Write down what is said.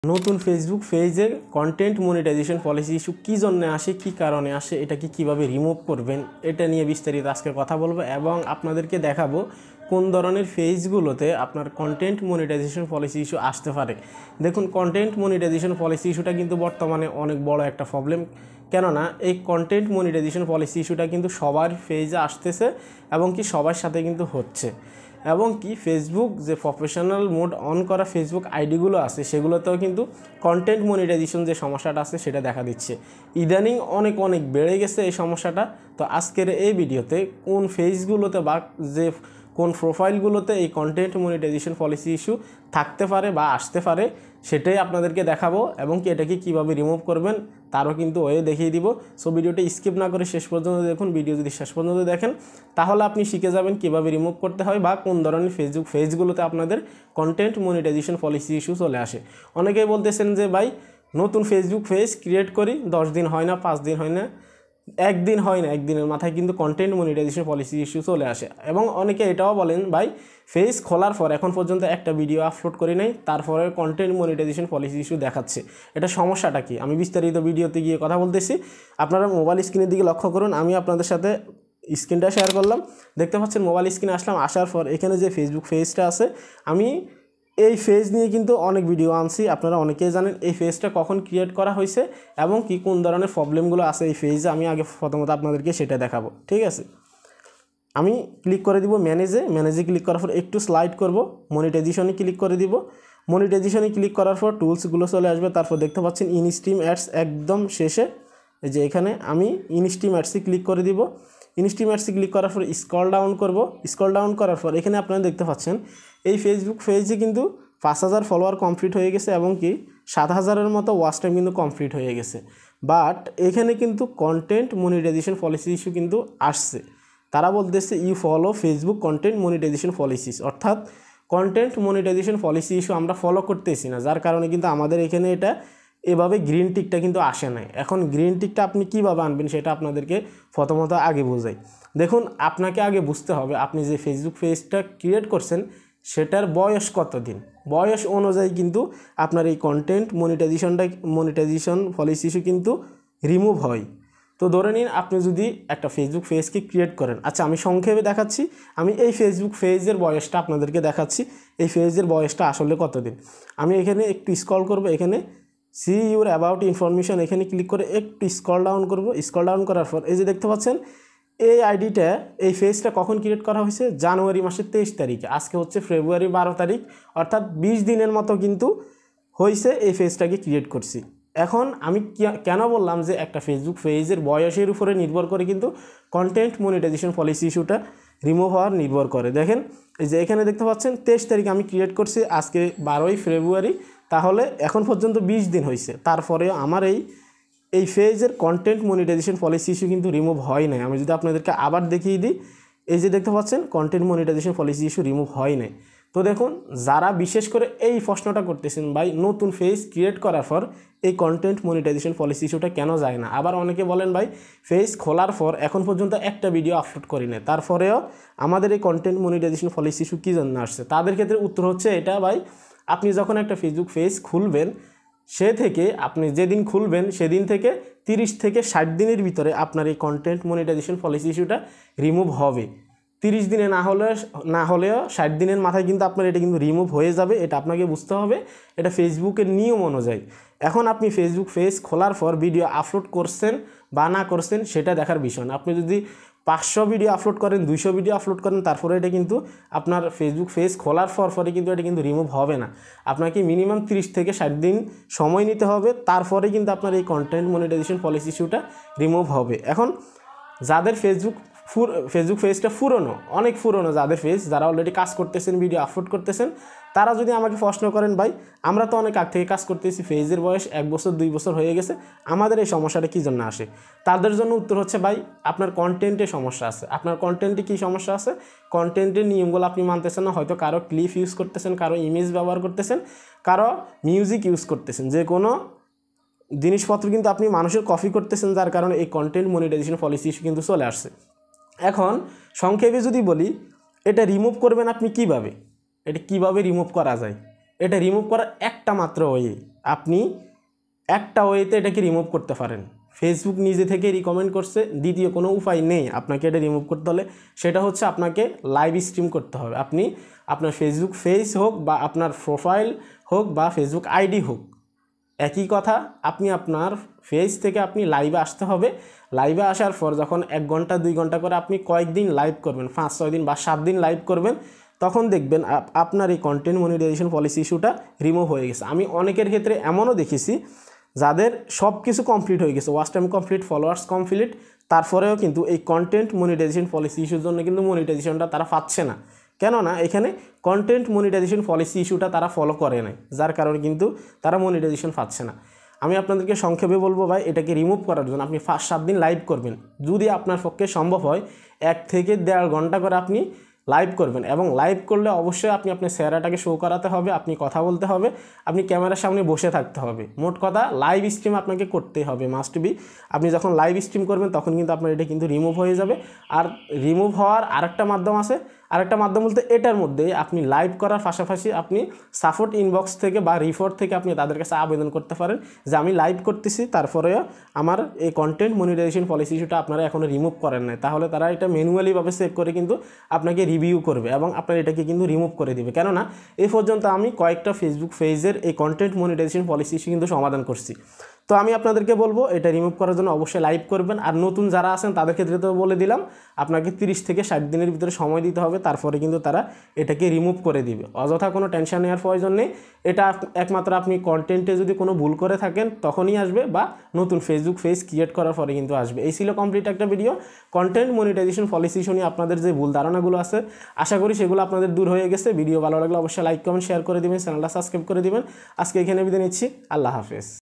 নতুন ফেসবুক পেজে content monetisation policy issue কী জন্য আসে, কী কারণে আসে, এটাকে কীভাবে রিমুভ করবেন, এটা নিয়ে বিস্তারিত আজকে কথা বলবো এবং আপনাদেরকে দেখাবো কোন ধরনের পেজগুলোতে আপনার কন্টেন্ট মনিটাইজেশন পলিসি ইস্যু আসতে পারে। দেখুন, কন্টেন্ট মনিটাইজেশন পলিসি ইস্যুটা কিন্তু বর্তমানে অনেক বড় একটা প্রবলেম, কেননা এই কন্টেন্ট মনিটাইজেশন পলিসি ইস্যুটা কিন্তু সবার পেজে আসতেছে এবং কি সবার সাথে কিন্তু হচ্ছে, এবং কি ফেসবুক যে প্রফেশনাল মোড অন করা ফেসবুক আইডিগুলো আছে সেগুলোতেও কিন্তু কন্টেন্ট মনিটাইজেশন যে সমস্যাটা আছে সেটা দেখা দিচ্ছে। ইদানিং অনেক বেড়ে গেছে এই সমস্যাটা। তো আজকের এই ভিডিওতে কোন পেজগুলোতে বা যে কোন প্রোফাইলগুলোতে এই কন্টেন্ট মনিটাইজেশন পলিসি ইস্যু থাকতে পারে বা আসতে পারে সেটাই আপনাদেরকে দেখাবো, এবং কি এটাকে কীভাবে রিমুভ করবেন তারও কিন্তু ওয়ে দেখিয়ে দিব। সো ভিডিওটা স্কিপ না করে শেষ পর্যন্ত দেখুন। ভিডিও যদি শেষ পর্যন্ত দেখেন তাহলে আপনি শিখে যাবেন কীভাবে রিমুভ করতে হয় বা কোন ধরনের ফেসবুক পেজগুলোতে আপনাদের কন্টেন্ট মনিটাইজেশন পলিসি ইস্যু চলে আসে। অনেকেই বলতেছেন যে ভাই নতুন ফেসবুক পেজ ক্রিয়েট করি 10 দিন হয় না, 5 দিন হয় না, একদিন হয় না, একদিনের মাথায় কিন্তু কন্টেন্ট মনিটাইজেশন পলিসি ইস্যু চলে আসে। এবং অনেকে এটাও বলেন ভাই পেজ খোলার পর এখন পর্যন্ত একটা ভিডিও আপলোড করি নাই, তারপরে কন্টেন্ট মনিটাইজেশন পলিসি ইস্যু দেখাচ্ছে, এটা সমস্যাটা কি? আমি বিস্তারিত ভিডিওতে গিয়ে কথা বলতেছি। আপনারা মোবাইল স্ক্রিনের দিকে লক্ষ্য করুন, আমি আপনাদের সাথে স্ক্রিনটা শেয়ার করলাম, দেখতে পাচ্ছেন মোবাইল স্ক্রিনে আসলাম। আসার পর এখানে যে ফেসবুক পেজটা আছে, আমি এই পেজ নিয়ে কিন্তু অনেক ভিডিও আনছি, আপনারা অনেকেই জানেন এই পেজটা কখন ক্রিয়েট করা হয়েছে এবং কি কোন ধরনের প্রবলেমগুলো আছে এই পেজে। আমি আগে প্রথমত আপনাদেরকে সেটা দেখাবো, ঠিক আছে? আমি ক্লিক করে দিব ম্যানেজে ক্লিক করার পর একটু স্লাইড করব, মনিটাইজেশনে ক্লিক করে দিব। মনিটাইজেশনে ক্লিক করার পর টুলসগুলো চলে আসবে। তারপর দেখতে পাচ্ছেন ইনস্ট্রিম অ্যাডস একদম শেষে, এই যে এখানে আমি ইনস্ট্রিম অ্যাডসে ক্লিক করে দিব। ইনস্ট্রিম অ্যাডসে ক্লিক করার পর স্ক্রল ডাউন করব। স্ক্রল ডাউন করার পর এখানে আপনারা দেখতে পাচ্ছেন এই ফেসবুক পেজে কিন্তু 5000 ফলোয়ার কমপ্লিট হয়ে গেছে এবং কি 7000-এর মতো ওয়াচ টাইম কিন্তু কমপ্লিট হয়ে গেছে। বাট এখানে কিন্তু কন্টেন্ট মনিটাইজেশন পলিসি ইস্যু কিন্তু আসছে। তারা বলতেছে you follow Facebook content monetisation policies, অর্থাৎ কন্টেন্ট মনিটাইজেশন পলিসি ইস্যু আমরা ফলো করতেছি না, যার কারণে কিন্তু আমাদের এখানে এটা এভাবে গ্রিন টিকটা কিন্তু আসে নাই। এখন গ্রিন টিকটা আপনি কীভাবে আনবেন সেটা আপনাদেরকে প্রথমত আগে বোঝাই। দেখুন, আপনাকে আগে বুঝতে হবে আপনি যে ফেসবুক পেজটা ক্রিয়েট করছেন সেটার বয়স কতদিন। বয়স অনুযায়ী কিন্তু আপনার এই কন্টেন্ট মনিটাইজেশন পলিসি ইস্যু কিন্তু রিমুভ হয়। তো ধরে নিন আপনি যদি একটা ফেসবুক পেজকে ক্রিয়েট করেন, আচ্ছা আমি সংক্ষেপে দেখাচ্ছি, আমি এই ফেসবুক পেজের বয়সটা আপনাদেরকে দেখাচ্ছি, এই পেজের বয়সটা আসলে কতদিন। আমি এখানে একটু স্ক্রল করব, এখানে সি ইউর অ্যাবাউট ইনফরমেশন এখানে ক্লিক করে একটু স্ক্রল ডাউন করব। স্ক্রল ডাউন করার পর এই যে দেখতে পাচ্ছেন এই আইডিটা, এই পেজটা কখন ক্রিয়েট করা হয়েছে? জানুয়ারি মাসের 23 তারিখে। আজকে হচ্ছে ফেব্রুয়ারি 12 তারিখ, অর্থাৎ 20 দিনের মতো কিন্তু হয়েছে এই পেজটাকে ক্রিয়েট করছি। এখন আমি কেন বললাম যে একটা ফেসবুক পেজের বয়সের উপরে নির্ভর করে কিন্তু কন্টেন্ট মনিটাইজেশন পলিসি ইস্যুটা রিমুভ হওয়ার নির্ভর করে। দেখেন এই যে এখানে দেখতে পাচ্ছেন 23 তারিখ আমি ক্রিয়েট করছি, আজকে 12ই ফেব্রুয়ারি, তাহলে এখন পর্যন্ত 20 দিন হয়েছে, তারপরেও আমার এই পেজের কন্টেন্ট মনিটাইজেশন পলিসি ইস্যু কিন্তু রিমুভ হয় নাই। আমি যদি আপনাদেরকে আবার দেখিয়ে দিই, এই যে দেখতে পাচ্ছেন content monetisation policy issue remove হয় নাই। তো দেখুন, যারা বিশেষ করে এই প্রশ্নটা করতেছেন ভাই নতুন পেজ ক্রিয়েট করার পর এই কন্টেন্ট মনিটাইজেশন পলিসি ইস্যুটা কেন যায় না, আবার অনেকে বলেন ভাই পেজ খোলার পর এখন পর্যন্ত একটা ভিডিও আপলোড করি না, তারপরেও আমাদের এই কন্টেন্ট মনিটাইজেশন পলিসি ইস্যু কী জন্য আসছে। তাদের ক্ষেত্রে উত্তর হচ্ছে এটা, ভাই আপনি যখন একটা ফেসবুক পেজ খুলবেন আপনি যেদিন খুলবেন সেদিন থেকে 30 থেকে 60 দিনের ভিতরে আপনার এই কন্টেন্ট মনিটাইজেশন পলিসি ইস্যুটা রিমুভ হবে। 30 দিনে না হলেও 60 দিনের মাথায় কিন্তু আপনার এটা কিন্তু রিমুভ হয়ে যাবে, এটা আপনাকে বুঝতে হবে, এটা ফেসবুকের নিয়ম অনুযায়ী। এখন আপনি ফেসবুক পেজ খোলার পর ভিডিও আপলোড করছেন বা না করছেন সেটা দেখার বিষয় না। আপনি যদি 500 ভিডিও আপলোড করেন, 200 ভিডিও আপলোড করেন, তারপরে এটা কিন্তু আপনার ফেসবুক পেজ খোলার পরে কিন্তু এটা কিন্তু রিমুভ হবে না। আপনাকে মিনিমাম 30 থেকে 60 দিন সময় নিতে হবে, তারপরে কিন্তু আপনার এই কন্টেন্ট মনিটাইজেশন পলিসি ইস্যুটা রিমুভ হবে। এখন যাদের ফেসবুক পেজটা পুরনো, অনেক পুরনো, যাদের পেজ, যারা অলরেডি কাজ করতেছেন, ভিডিও আপলোড করতেছেন, তারা যদি আমাকে প্রশ্ন করেন ভাই আমরা তো অনেক আগ থেকে কাজ করতেছি, পেজের বয়স 1 বছর 2 বছর হয়ে গেছে, আমাদের এই সমস্যাটা কী জন্য আসে, তাদের জন্য উত্তর হচ্ছে ভাই আপনার কন্টেন্টে সমস্যা আছে। আপনার কন্টেন্টে কী সমস্যা আছে? কন্টেন্টের নিয়মগুলো আপনি মানতেছেন না, হয়তো কারো ক্লিপ ইউজ করতেছেন, কারো ইমেজ ব্যবহার করতেছেন, কারো মিউজিক ইউজ করতেছেন, যে কোনো জিনিসপত্র কিন্তু আপনি মানুষের কপি করতেছেন, যার কারণে এই কন্টেন্ট মনিটাইজেশন পলিসি ইস্যু কিন্তু চলে আসছে। এখন সংক্ষেপে যদি বলি এটা রিমুভ করবেন আপনি কিভাবে, এটা কিভাবে রিমুভ করা যায় এটা রিমুভ করার একটা মাত্র ওয়ে, আপনি একটা ওয়েতে এটাকে রিমুভ করতে পারেন। ফেসবুক নিজে থেকে রিকমেন্ড করছে, দ্বিতীয় কোনো উপায় নেই আপনাকে এটা রিমুভ করতে হলে, সেটা হচ্ছে আপনাকে লাইভ স্ট্রিম করতে হবে। আপনি আপনার ফেসবুক পেজ হোক বা আপনার প্রোফাইল হোক বা ফেসবুক আইডি হোক, একই কথা, আপনি আপনার পেজ থেকে আপনি লাইভে আসতে হবে। লাইভে আসার পর যখন 1 ঘন্টা 2 ঘন্টা করে আপনি কয়েকদিন লাইভ করবেন, 5-6 দিন বা 7 দিন লাইভ করবেন, তখন দেখবেন আপনার এই কন্টেন্ট মনিটাইজেশন পলিসি ইস্যুটা রিমুভ হয়ে গেছে। আমি অনেকের ক্ষেত্রে এমনও দেখেছি যাদের সব কিছু কমপ্লিট হয়ে গেছে, watch time complete, followers complete, তারপরেও কিন্তু এই কন্টেন্ট মনিটাইজেশন পলিসি ইস্যুর জন্য কিন্তু মনিটাইজেশনটা তারা পাচ্ছে না। কেননা এখানে কন্টেন্ট মনিটাইজেশন পলিসি ইস্যুটা তারা ফলো করে নাই, যার কারণে কিন্তু তারা মনিটাইজেশন পাচ্ছে না। আমি আপনাদেরকে সংক্ষেপে বলবো ভাই, এটাকে রিমুভ করার জন্য আপনি 5-7 দিন লাইভ করবেন, যদি আপনার পক্ষে সম্ভব হয় 1 থেকে 1.5 ঘন্টা করে আপনি লাইভ করবেন, এবং লাইভ করলে অবশ্যই আপনি আপনার চেহারাটাকে শো করাতে হবে, আপনি কথা বলতে হবে, আপনি ক্যামেরার সামনে বসে থাকতে হবে। মোট কথা লাইভ স্ট্রিম আপনাকে করতেই হবে, মাস্ট বি। আপনি যখন লাইভ স্ট্রিম করবেন তখন কিন্তু আপনার এটা কিন্তু রিমুভ হয়ে যাবে। আর রিমুভ হওয়ার আরেকটা মাধ্যম আছে, আরেকটা মাধ্যম বলতে এটার মধ্যে আপনি লাইভ করার পাশাপাশি আপনি সাপোর্ট ইনবক্স থেকে বা রিপোর্ট থেকে আপনি তাদের কাছে আবেদন করতে পারেন যে আমি লাইভ করতেছি, তারপরেও আমার এই কন্টেন্ট মনিটাইজেশন পলিসি ইস্যুটা আপনারা এখনও রিমুভ করেন নাই। তাহলে তারা এটা ম্যানুয়ালিভাবে চেক করে কিন্তু আপনাকে রিভিউ করবে এবং আপনার এটাকে কিন্তু রিমুভ করে দিবে। কেননা এই পর্যন্ত আমি কয়েকটা ফেসবুক পেজের এই কন্টেন্ট মনিটাইজেশন পলিসি ইস্যু কিন্তু সমাধান করছি। তো আমি আপনাদেরকে বলবো এটা রিমুভ করার জন্য অবশ্যই লাইভ করবেন। আর নতুন যারা আছেন তাদের ক্ষেত্রে তো বলে দিলাম, আপনাকে 30 থেকে 60 দিনের ভিতরে সময় দিতে হবে, তারপরে কিন্তু তারা এটাকে রিমুভ করে দিবে। অযথা কোনো টেনশন নেওয়ার প্রয়োজন নেই। এটা একমাত্র আপনি কন্টেন্টে যদি কোনো ভুল করে থাকেন তখনই আসবে, বা নতুন ফেসবুক পেজ ক্রিয়েট করার পরে কিন্তু আসবে। এই ছিল কমপ্লিট একটা video content monetisation policy issue নিয়ে। আপনাদের যে ভুল ধারণাগুলো আছে আশা করি সেগুলো আপনাদের দূর হয়ে গেছে। ভিডিও ভালো লাগলে অবশ্যই লাইক কমেন্ট শেয়ার করে দিবেন, চ্যানেলটা সাবস্ক্রাইব করে দিবেন। আজকে এখানে বিদায় নিচ্ছি, আল্লাহ হাফেজ।